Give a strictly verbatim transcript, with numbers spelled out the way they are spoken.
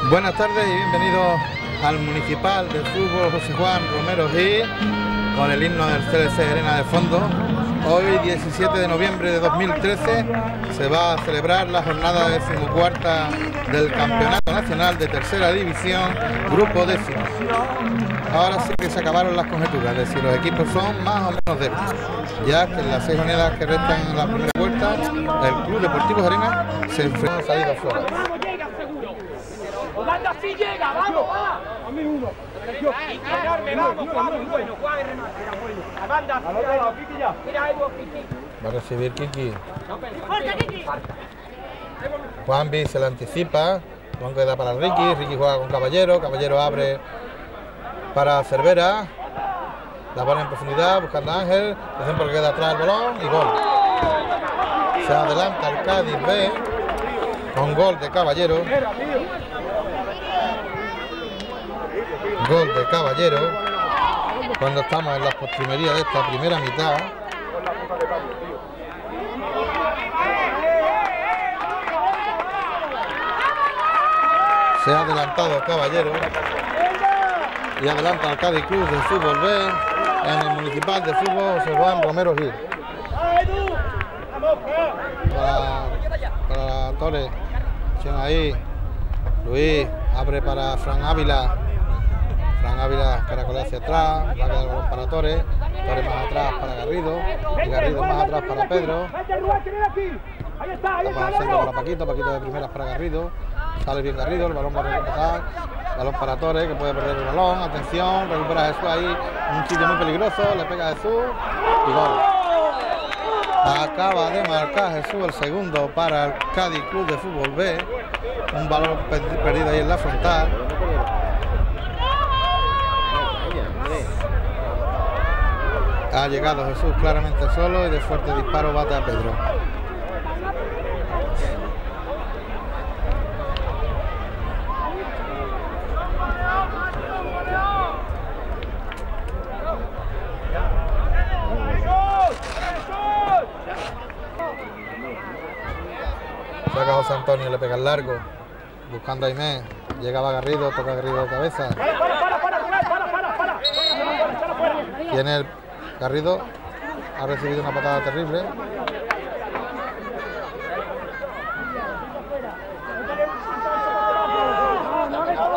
Buenas tardes y bienvenidos al Municipal de Fútbol José Juan Romero Gil, con el himno del C L C Arena de fondo. Hoy, diecisiete de noviembre de dos mil trece, se va a celebrar la jornada decimocuarta del Campeonato Nacional de Tercera División, Grupo Décimo. Ahora sí que se acabaron las conjeturas de si los equipos son más o menos débiles, ya que en las seis jornadas que restan en la primera vuelta, el Club Deportivo Arena se enfrenta a salida fuera. ¡Manda si llega! ¡Vamos, va! A mí uno. ¡Vamos, vamos! Bueno, Juan es remate. ¡Amanda! Mira, Edu, Kiki. Va a recibir Kiki. Juanvi se la anticipa. Juan queda para Ricky. Ricky juega con Caballero. Caballero abre para Cervera. La pone en profundidad buscando a Ángel. Hacen porque queda atrás el balón y gol. Se adelanta el Cádiz B con gol de Caballero. Gol de Caballero cuando estamos en las postrimerías de esta primera mitad. Se ha adelantado Caballero y adelanta al Cádiz Club de Fútbol B en el Municipal de Fútbol José Juan Romero Gil. Para, para Torres, ahí Luis abre para Fran Ávila. Fran Ávila caracolea hacia atrás, va a quedar el balón para Torres, Torres más atrás para Garrido, y Garrido más atrás para Pedro. Está para el centro para Paquito, Paquito de primeras para Garrido, sale bien Garrido, el balón va a recuperar, balón para Torres que puede perder el balón, atención, recupera a Jesús ahí, un sitio muy peligroso, le pega a Jesús y gol. Acaba de marcar Jesús el segundo para el Cádiz Club de Fútbol B, un balón perdido ahí en la frontal. Ha llegado Jesús claramente solo y de fuerte disparo bate a Pedro. Saca José Antonio, le pega el largo, buscando a Aimé, llegaba Garrido, toca Garrido de cabeza. Tiene el Garrido, ha recibido una patada terrible.